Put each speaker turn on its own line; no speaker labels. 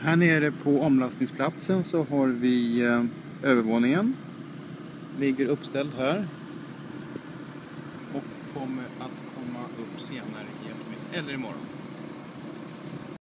Här nere på omlastningsplatsen så har vi övervåningen. Ligger uppställd här. Och kommer att komma upp senare i eftermiddag eller imorgon.